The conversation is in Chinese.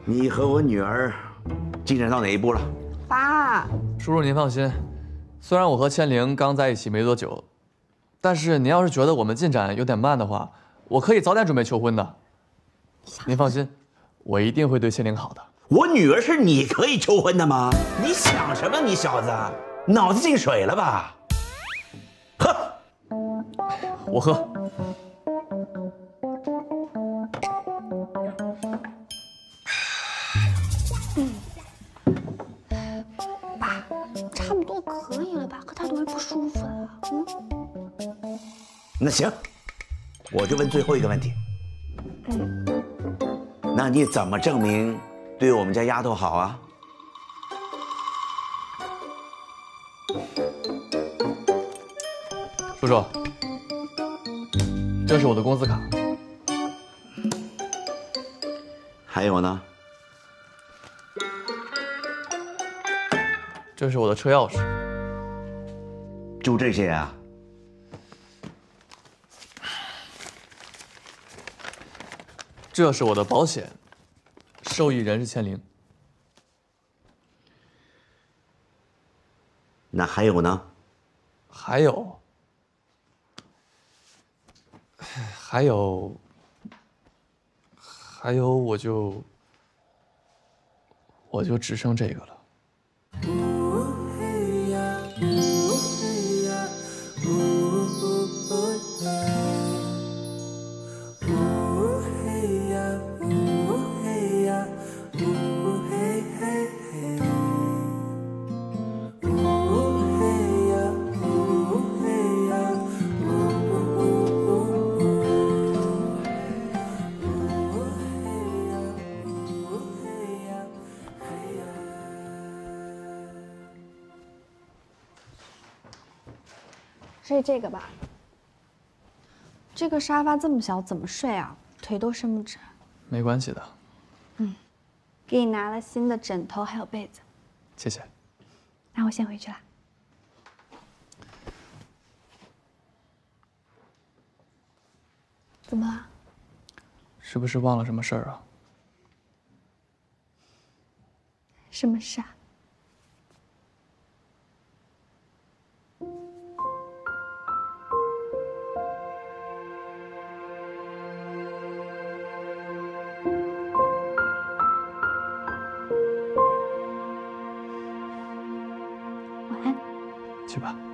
你和我女儿进展到哪一步了？ 爸， 叔叔您放心，虽然我和千灵刚在一起没多久，但是您要是觉得我们进展有点慢的话，我可以早点准备求婚的。您放心，我一定会对千灵好的。 我女儿是你可以求婚的吗？你想什么？你小子脑子进水了吧？喝， 我喝。 爸，差不多可以了吧？可他都会不舒服了。 那行，我就问最后一个问题。那你怎么证明对我们家丫头好啊？ 叔叔，这是我的工资卡。 还有呢？ 这是我的车钥匙。 就这些啊？ 这是我的保险，受益人是千灵。 那还有呢？ 还有，我就只剩这个了。 睡这个吧。这个沙发这么小，怎么睡啊？腿都伸不直。 没关系的。 给你拿了新的枕头还有被子。 谢谢。 那我先回去了。怎么了？ 是不是忘了什么事儿啊？ 什么事啊？晚安。 去吧。